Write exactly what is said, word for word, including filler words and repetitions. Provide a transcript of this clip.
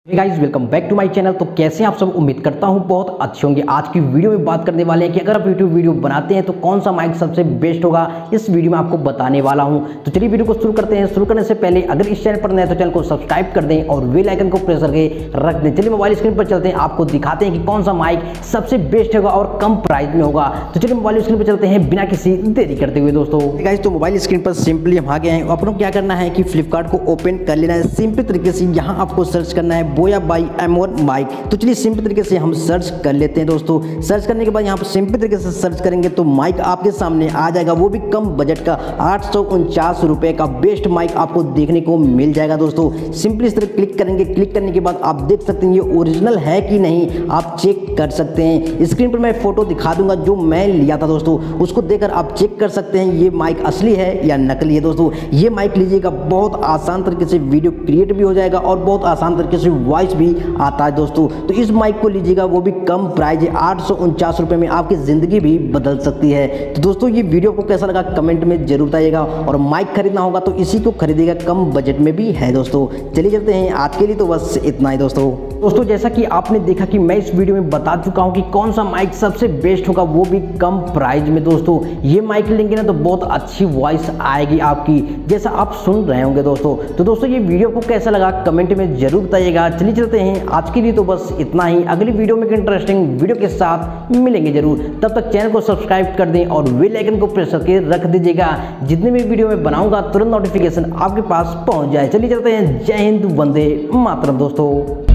Guys welcome back to my channel. तो कैसे आप सब, उम्मीद करता हूं बहुत अच्छे होंगे। आज की वीडियो में बात करने वाले हैं कि अगर आप यूट्यूब वीडियो बनाते हैं तो कौन सा माइक सबसे बेस्ट होगा, इस वीडियो में आपको बताने वाला हूं। तो चलिए वीडियो को शुरू करते हैं। शुरू करने से पहले अगर इस चैनल पर नए तो चैनल को सब्सक्राइब कर दें और बेल आइकन को प्रेस करके रख दें। चलिए मोबाइल स्क्रीन पर चलते हैं, आपको दिखाते हैं कि कौन सा माइक सबसे बेस्ट होगा और कम प्राइस में होगा। तो चलिए मोबाइल स्क्रीन पर चलते हैं बिना किसी देरी करते हुए दोस्तों। गाइस तो मोबाइल स्क्रीन पर सिंपली हम आ गए हैं। अपनों क्या करना है कि फ्लिपकार्ट को ओपन कर लेना है। सिंपल तरीके से यहाँ आपको सर्च करना है बोया बाई माइक। तो चलिए सिंपल तरीके से हम सर्च कर लेते हैं दोस्तों। सर्च करने के बाद यहाँ पर सिंपल तरीके से सर्च करेंगे तो माइक आपके सामने आ जाएगा, वो भी कम बजट का आठ सौ उनचास रुपए का बेस्ट माइक आपको देखने को मिल जाएगा दोस्तों। सिंपली इस तरह क्लिक करेंगे। क्लिक करने के बाद आप देख सकते हैं ये ओरिजिनल है कि नहीं आप चेक कर सकते हैं। स्क्रीन पर मैं फोटो दिखा दूंगा जो मैं लिया था दोस्तों, उसको देखकर आप चेक कर सकते हैं ये माइक असली है या नकली है दोस्तों। ये माइक लीजिएगा, बहुत आसान तरीके से वीडियो क्रिएट भी हो जाएगा और बहुत आसान तरीके से वॉइस भी आता है दोस्तों। तो इस माइक को लीजिएगा, वो भी कम प्राइस है, आठ सौ उनचास रुपए में आपकी जिंदगी भी बदल सकती है। तो दोस्तों ये वीडियो को कैसा लगा कमेंट में जरूर बताइएगा। और माइक खरीदना होगा तो इसी को खरीदिएगा, कम बजट में भी है दोस्तों। चलिए चलते हैं, आज के लिए तो बस इतना ही दोस्तों। दोस्तों जैसा कि आपने देखा कि मैं इस वीडियो में बता चुका हूं कि कौन सा माइक सबसे बेस्ट होगा, वो भी कम प्राइस में दोस्तों। ये माइक लेंगे ना तो बहुत अच्छी वॉइस आएगी आपकी, जैसा आप सुन रहे होंगे दोस्तों। तो दोस्तों ये वीडियो को कैसा लगा कमेंट में जरूर बताइएगा। चलिए चलते हैं, आज के लिए तो बस इतना ही। अगली वीडियो में एक इंटरेस्टिंग वीडियो के साथ मिलेंगे जरूर। तब तक चैनल को सब्सक्राइब कर दें और बेल आइकन को प्रेस करके रख दीजिएगा, जितने भी वीडियो में बनाऊंगा तुरंत नोटिफिकेशन आपके पास पहुंच जाए। चलिए चलते हैं, जय हिंद, वंदे मातरम दोस्तों।